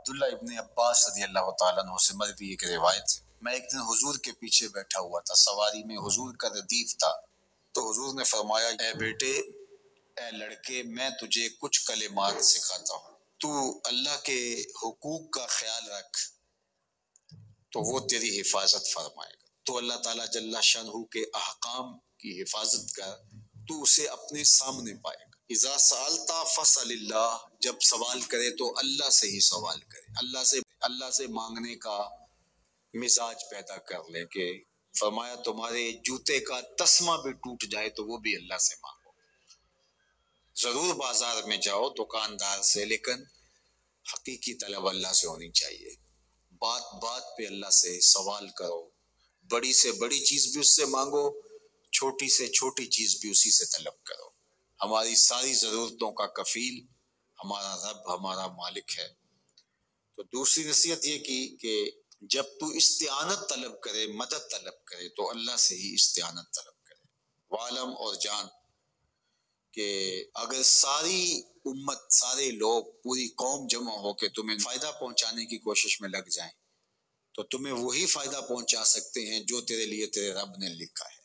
عبداللہ ابن عباس رضی اللہ تعالیٰ عنہ سے مروی ایک روایت ہے، میں ایک دن حضور کے پیچھے بیٹھا ہوا تھا، سواری میں حضور کا ردیف تھا، تو حضور نے فرمایا اے بیٹے، اے لڑکے، میں تجھے کچھ کلمات سکھاتا ہوں، تو اللہ کے حقوق کا خیال رکھ تو وہ تیری حفاظت فرمائے گا، تو اللہ تعالیٰ جل شانہ کے احکام کی حفاظت کر، تو اسے اپنے سامنے پائے گا۔ اذا سألت فاسأل اللہ، جب سوال کرے تو اللہ سے ہی سوال کرے، اللہ سے مانگنے کا مزاج پیدا کر لے، کہ فرمایا تمہارے جوتے کا تسمہ بھی ٹوٹ جائے تو وہ بھی اللہ سے مانگو۔ ضرور بازار میں جاؤ دکاندار سے، لیکن حقیقی طلب اللہ سے ہونی چاہیے، بات بات پہ اللہ سے سوال کرو، بڑی سے بڑی چیز بھی اس سے مانگو، چھوٹی سے چھوٹی چیز بھی اسی سے طلب کرو۔ ہماری ساری ضرورتوں کا کفیل ہمارا رب، ہمارا مالک ہے۔ تو دوسری نصیحت یہ کی کہ جب تو استعانت طلب کرے، مدد طلب کرے، تو اللہ سے ہی استعانت طلب کرے۔ وعلم، اور جان کہ اگر ساری امت، سارے لوگ، پوری قوم جمع ہو کے تمہیں فائدہ پہنچانے کی کوشش میں لگ جائیں تو تمہیں وہی فائدہ پہنچا سکتے ہیں جو تیرے لیے تیرے رب نے لکھا ہے۔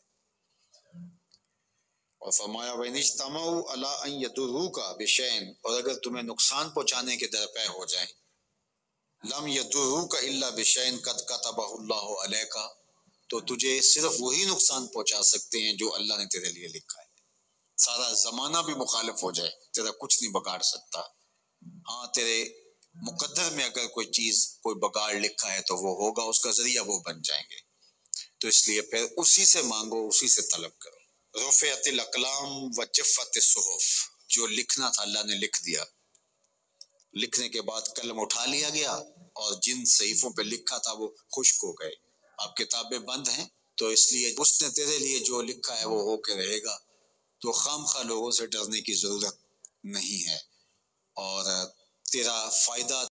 اور فرمایا وَإِنِ اجْتَمَعُوا عَلَىٰ أَن يَضُرُّوكَ بِشَيْءٍ، اور اگر تمہیں نقصان پہنچانے کے درپے ہو جائیں، لَمْ يَضُرُّوكَ إِلَّا بِشَيْءٍ قَدْ كَتَبَهُ اللَّهُ عَلَيْكَ، تو تجھے صرف وہی نقصان پہنچا سکتے ہیں جو اللہ نے تیرے لیے لکھا ہے۔ سارا زمانہ بھی مخالف ہو جائے، تیرا کچھ نہیں بگاڑ سکتا۔ ہاں، تیرے مقدر میں اگر کوئی چیز، کوئی بگاڑ لکھا ہے تو وہ ہوگا، اس کا ذریعہ وہ بن جائیں گے، تو اس لیے پھر اسی سے مانگو، اسی سے طلب کرو۔ رفعت الاقلام وجفت الصحف، جو لکھنا تھا اللہ نے لکھ دیا، لکھنے کے بعد قلم اٹھا لیا گیا، اور جن صحیفوں پہ لکھا تھا وہ خشک ہو گئے، اب کتابیں بند ہیں، تو اس لیے اس نے تیرے لیے جو لکھا ہے وہ ہو کے رہے گا، تو خام خواہ لوگوں سے ڈرنے کی ضرورت نہیں ہے، اور تیرا فائدہ